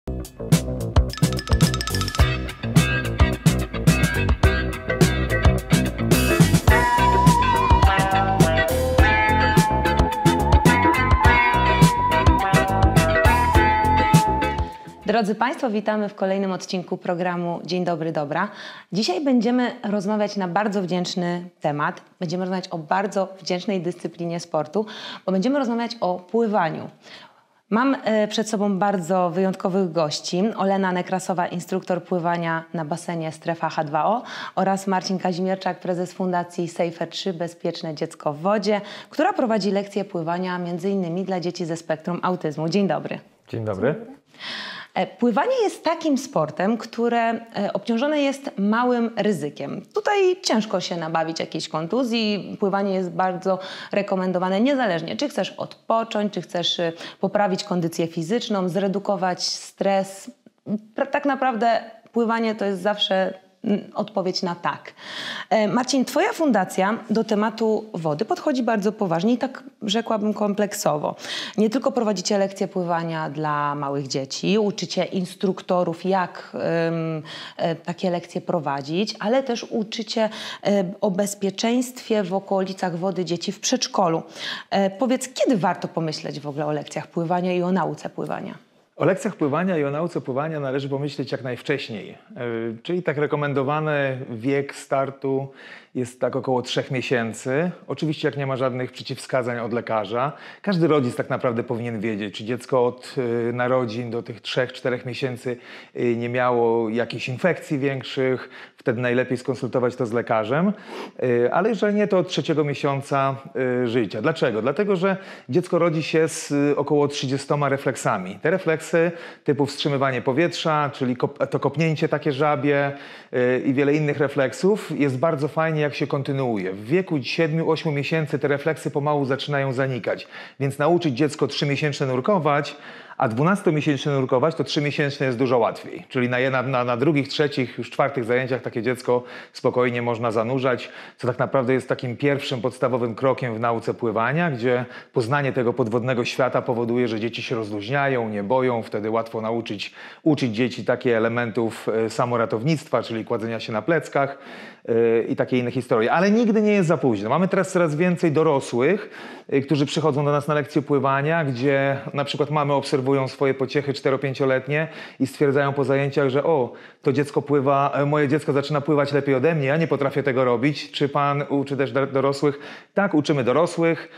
Drodzy Państwo, witamy w kolejnym odcinku programu Dzień Dobry Dobra. Dzisiaj będziemy rozmawiać na bardzo wdzięczny temat. Będziemy rozmawiać o bardzo wdzięcznej dyscyplinie sportu, bo będziemy rozmawiać o pływaniu. Mam przed sobą bardzo wyjątkowych gości. Olena Nekrasowa, instruktor pływania na basenie Strefa H2O oraz Marcin Kazimierczak, prezes Fundacji Safer 3 Bezpieczne Dziecko w Wodzie, która prowadzi lekcje pływania m.in. dla dzieci ze spektrum autyzmu. Dzień dobry. Dzień dobry. Pływanie jest takim sportem, które obciążone jest małym ryzykiem. Tutaj ciężko się nabawić jakiejś kontuzji. Pływanie jest bardzo rekomendowane niezależnie, czy chcesz odpocząć, czy chcesz poprawić kondycję fizyczną, zredukować stres. Tak naprawdę pływanie to jest zawsze odpowiedź na tak. Marcin, Twoja fundacja do tematu wody podchodzi bardzo poważnie i tak rzekłabym kompleksowo. Nie tylko prowadzicie lekcje pływania dla małych dzieci, uczycie instruktorów, jak takie lekcje prowadzić, ale też uczycie o bezpieczeństwie w okolicach wody dzieci w przedszkolu. Powiedz, kiedy warto pomyśleć w ogóle o lekcjach pływania i o nauce pływania? O lekcjach pływania i o nauce pływania należy pomyśleć jak najwcześniej. Czyli tak rekomendowany wiek startu jest tak około 3 miesięcy. Oczywiście jak nie ma żadnych przeciwwskazań od lekarza. Każdy rodzic tak naprawdę powinien wiedzieć, czy dziecko od narodzin do tych 3-4 miesięcy nie miało jakichś infekcji większych. Wtedy najlepiej skonsultować to z lekarzem. Ale jeżeli nie, to od 3 miesiąca życia. Dlaczego? Dlatego, że dziecko rodzi się z około 30 refleksami. Te refleksy typu wstrzymywanie powietrza, czyli to kopnięcie takie żabie i wiele innych refleksów jest bardzo fajnie, jak się kontynuuje. W wieku 7-8 miesięcy te refleksy pomału zaczynają zanikać. Więc nauczyć dziecko 3-miesięczne nurkować, a 12-miesięczne nurkować, to 3-miesięczne jest dużo łatwiej. Czyli na drugich, trzecich, już 4 zajęciach takie dziecko spokojnie można zanurzać, co tak naprawdę jest takim pierwszym podstawowym krokiem w nauce pływania, gdzie poznanie tego podwodnego świata powoduje, że dzieci się rozluźniają, nie boją, wtedy łatwo uczyć dzieci takich elementów samoratownictwa, czyli kładzenia się na pleckach i takie inne historie. Ale nigdy nie jest za późno. Mamy teraz coraz więcej dorosłych, którzy przychodzą do nas na lekcje pływania, gdzie na przykład mamy obserwują swoje pociechy 4-5-letnie i stwierdzają po zajęciach, że to dziecko pływa, moje dziecko zaczyna pływać lepiej ode mnie, ja nie potrafię tego robić. Czy pan uczy też dorosłych? Tak, uczymy dorosłych.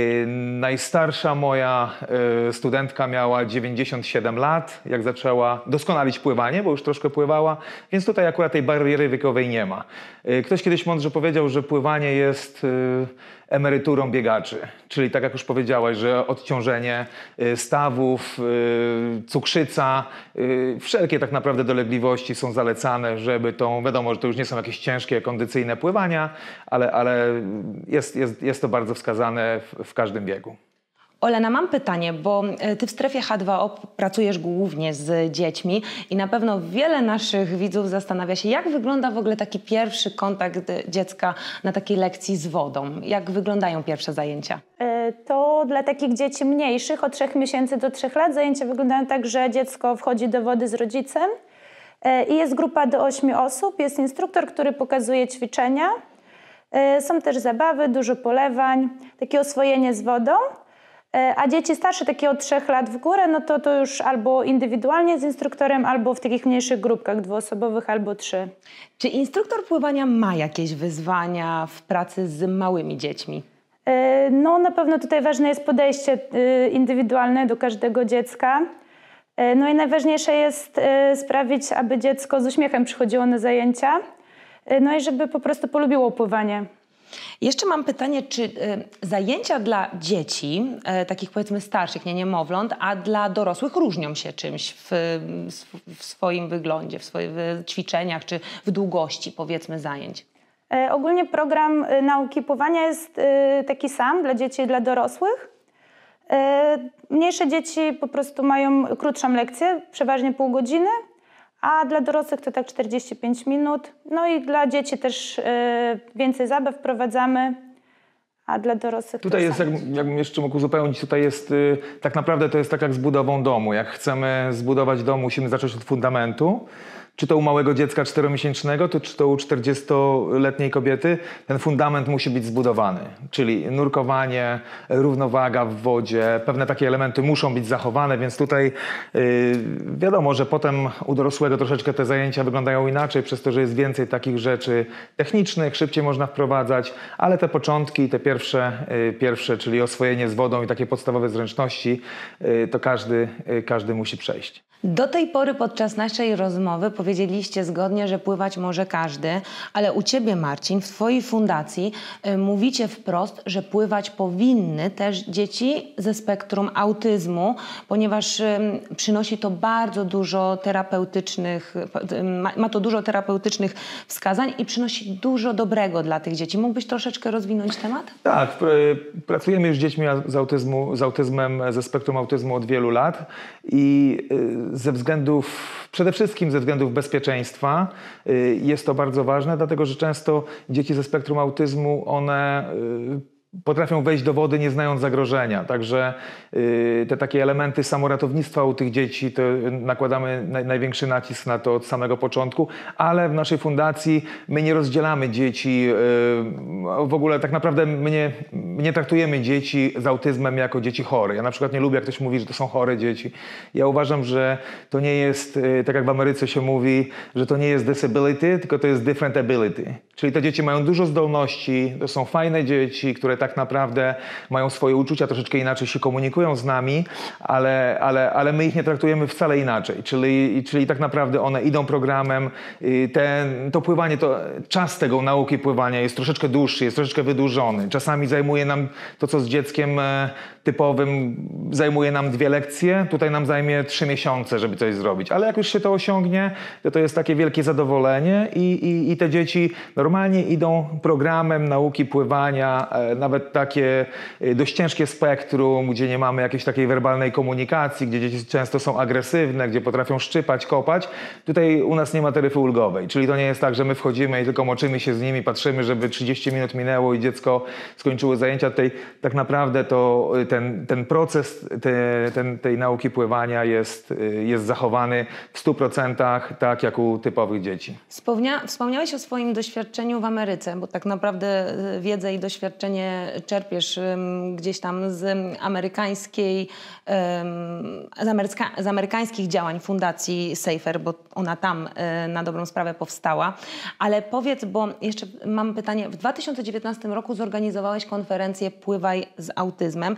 Najstarsza moja studentka miała 97 lat, jak zaczęła doskonalić pływanie, bo już troszkę pływała, więc tutaj akurat tej bariery wiekowej nie ma. Ktoś kiedyś mądrze powiedział, że pływanie jest emeryturą biegaczy, czyli tak jak już powiedziałaś, że odciążenie stawów, cukrzyca, wszelkie tak naprawdę dolegliwości są zalecane, żeby wiadomo, że to już nie są jakieś ciężkie kondycyjne pływania, ale jest to bardzo wskazane w każdym wieku. Olena, mam pytanie, bo Ty w Strefie H2O pracujesz głównie z dziećmi i na pewno wiele naszych widzów zastanawia się, jak wygląda w ogóle taki pierwszy kontakt dziecka na takiej lekcji z wodą? Jak wyglądają pierwsze zajęcia? To dla takich dzieci mniejszych, od 3 miesięcy do 3 lat, zajęcia wyglądają tak, że dziecko wchodzi do wody z rodzicem i jest grupa do 8 osób, jest instruktor, który pokazuje ćwiczenia. Są też zabawy, dużo polewań, takie oswojenie z wodą. A dzieci starsze, takie od 3 lat w górę, no to już albo indywidualnie z instruktorem, albo w takich mniejszych grupkach 2-osobowych, albo 3. Czy instruktor pływania ma jakieś wyzwania w pracy z małymi dziećmi? No na pewno tutaj ważne jest podejście indywidualne do każdego dziecka. No i najważniejsze jest sprawić, aby dziecko z uśmiechem przychodziło na zajęcia, no i żeby po prostu polubiło pływanie. Jeszcze mam pytanie, czy zajęcia dla dzieci, takich powiedzmy starszych, nie niemowląt, a dla dorosłych różnią się czymś w swoim wyglądzie, w swoich ćwiczeniach czy w długości powiedzmy zajęć? Ogólnie program nauki pływania jest taki sam dla dzieci i dla dorosłych. Mniejsze dzieci po prostu mają krótszą lekcję, przeważnie pół godziny, a dla dorosłych to tak 45 minut. No i dla dzieci też więcej zabaw wprowadzamy, a dla dorosłych Tutaj jest, jakbym jeszcze mógł uzupełnić, tutaj jest tak naprawdę to jest tak jak z budową domu. Jak chcemy zbudować dom, musimy zacząć od fundamentu. Czy to u małego dziecka 4-miesięcznego, czy to u 40-letniej kobiety, ten fundament musi być zbudowany. Czyli nurkowanie, równowaga w wodzie, pewne takie elementy muszą być zachowane, więc tutaj wiadomo, że potem u dorosłego troszeczkę te zajęcia wyglądają inaczej, przez to, że jest więcej takich rzeczy technicznych, szybciej można wprowadzać, ale te początki, te pierwsze, czyli oswojenie z wodą i takie podstawowe zręczności, to każdy musi przejść. Do tej pory podczas naszej rozmowy powiedzieliście zgodnie, że pływać może każdy, ale u Ciebie, Marcin, w Twojej fundacji mówicie wprost, że pływać powinny też dzieci ze spektrum autyzmu, ponieważ przynosi to bardzo dużo terapeutycznych, ma to dużo terapeutycznych wskazań i przynosi dużo dobrego dla tych dzieci. Mógłbyś troszeczkę rozwinąć temat? Tak, pracujemy już z dziećmi z autyzmem, ze spektrum autyzmu od wielu lat i przede wszystkim ze względów bezpieczeństwa jest to bardzo ważne, dlatego że często dzieci ze spektrum autyzmu, one potrafią wejść do wody nie znając zagrożenia. Także te takie elementy samoratownictwa u tych dzieci, to nakładamy największy nacisk na to od samego początku, ale w naszej fundacji my nie rozdzielamy dzieci, w ogóle tak naprawdę my nie traktujemy dzieci z autyzmem jako dzieci chore. Ja na przykład nie lubię, jak ktoś mówi, że to są chore dzieci. Ja uważam, że to nie jest, tak jak w Ameryce się mówi, że to nie jest disability, tylko to jest different ability. Czyli te dzieci mają dużo zdolności, to są fajne dzieci, które tak naprawdę mają swoje uczucia, troszeczkę inaczej się komunikują z nami, ale my ich nie traktujemy wcale inaczej. Czyli tak naprawdę one idą programem, to pływanie, czas tego nauki pływania jest troszeczkę dłuższy, jest troszeczkę wydłużony. Czasami zajmuje nam to, co z dzieckiem typowym zajmuje nam 2 lekcje, tutaj nam zajmie 3 miesiące, żeby coś zrobić. Ale jak już się to osiągnie, to jest takie wielkie zadowolenie i te dzieci normalnie idą programem nauki pływania, nawet takie dość ciężkie spektrum, gdzie nie mamy jakiejś takiej werbalnej komunikacji, gdzie dzieci często są agresywne, gdzie potrafią szczypać, kopać. Tutaj u nas nie ma taryfy ulgowej, czyli to nie jest tak, że my wchodzimy i tylko moczymy się z nimi, patrzymy, żeby 30 minut minęło i dziecko skończyło zajęcia. Tutaj tak naprawdę to ten proces tej nauki pływania jest zachowany w 100% tak jak u typowych dzieci. Wspomniałeś o swoim doświadczeniu w Ameryce, bo tak naprawdę wiedzę i doświadczenie czerpiesz gdzieś tam z amerykańskich działań Fundacji Safer, bo ona tam na dobrą sprawę powstała. Ale powiedz, bo jeszcze mam pytanie. W 2019 roku zorganizowałeś konferencję Pływaj z autyzmem,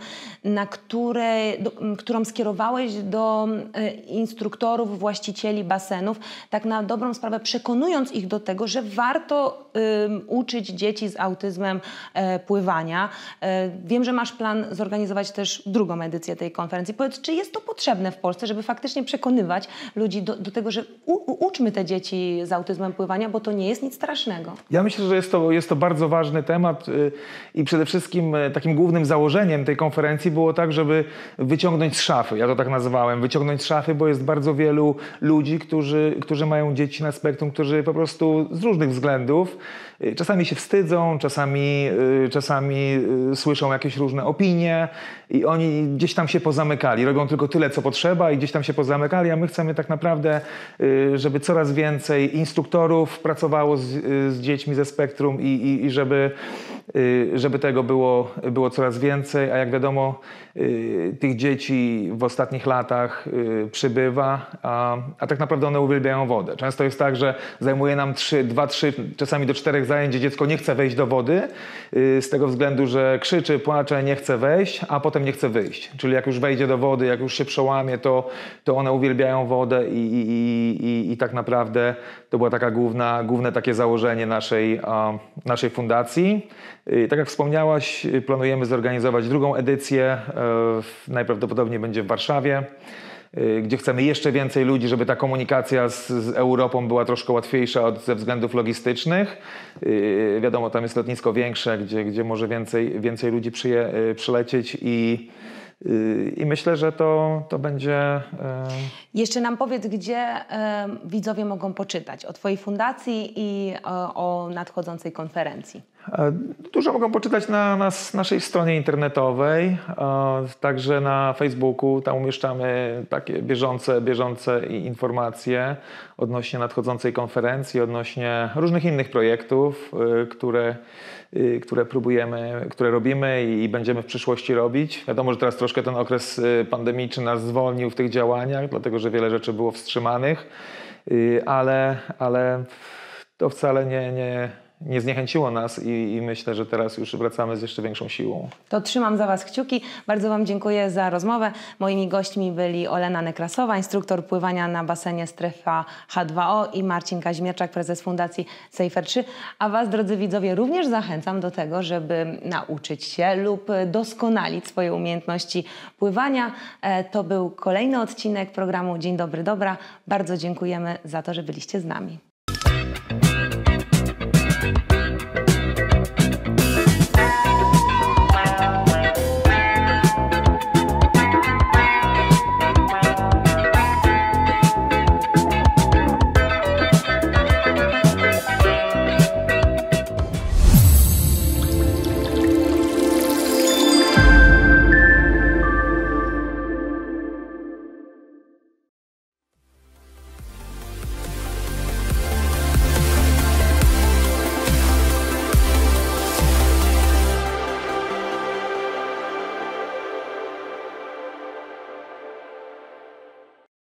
którą skierowałeś do instruktorów, właścicieli basenów, tak na dobrą sprawę przekonując ich do tego, że warto uczyć dzieci z autyzmem pływania. Wiem, że masz plan zorganizować też drugą edycję tej konferencji. Powiedz, czy jest to potrzebne w Polsce, żeby faktycznie przekonywać ludzi do tego, że uczmy te dzieci z autyzmem pływania, bo to nie jest nic strasznego. Ja myślę, że jest to bardzo ważny temat i przede wszystkim takim głównym założeniem tej konferencji było tak, żeby wyciągnąć z szafy, ja to tak nazywałem, wyciągnąć z szafy, bo jest bardzo wielu ludzi, którzy mają dzieci na spektrum, którzy po prostu z różnych względów czasami się wstydzą, czasami słyszą jakieś różne opinie i oni gdzieś tam się pozamykali, robią tylko tyle, co potrzeba i gdzieś tam się pozamykali, a my chcemy tak naprawdę, żeby coraz więcej instruktorów pracowało z dziećmi ze spektrum i żeby tego było coraz więcej, a jak wiadomo tych dzieci w ostatnich latach przybywa, a tak naprawdę one uwielbiają wodę. Często jest tak, że zajmuje nam 2, 3, czasami do 4 zajęć, gdzie dziecko nie chce wejść do wody z tego względu, że krzyczy, płacze, nie chce wejść, a potem nie chce wyjść. Czyli jak już wejdzie do wody, jak już się przełamie, to one uwielbiają wodę i tak naprawdę to było taka główne takie założenie naszej fundacji. Tak jak wspomniałaś, planujemy zorganizować drugą edycję, najprawdopodobniej będzie w Warszawie, gdzie chcemy jeszcze więcej ludzi, żeby ta komunikacja z Europą była troszkę łatwiejsza ze względów logistycznych. Wiadomo, tam jest lotnisko większe, gdzie może więcej ludzi przylecieć i myślę, że to będzie... Jeszcze nam powiedz, gdzie widzowie mogą poczytać o Twojej fundacji i o nadchodzącej konferencji. Dużo mogą poczytać na naszej stronie internetowej, także na Facebooku. Tam umieszczamy takie bieżące informacje odnośnie nadchodzącej konferencji, odnośnie różnych innych projektów, które próbujemy, które robimy i będziemy w przyszłości robić. Wiadomo, że teraz troszkę ten okres pandemiczny nas zwolnił w tych działaniach, dlatego że wiele rzeczy było wstrzymanych, ale to wcale nie zniechęciło nas i myślę, że teraz już wracamy z jeszcze większą siłą. To trzymam za Was kciuki. Bardzo Wam dziękuję za rozmowę. Moimi gośćmi byli Olena Nekrasowa, instruktor pływania na basenie Strefa H2O i Marcin Kazimierczak, prezes Fundacji Safer 3. A Was, drodzy widzowie, również zachęcam do tego, żeby nauczyć się lub doskonalić swoje umiejętności pływania. To był kolejny odcinek programu Dzień Dobry Dobra. Bardzo dziękujemy za to, że byliście z nami.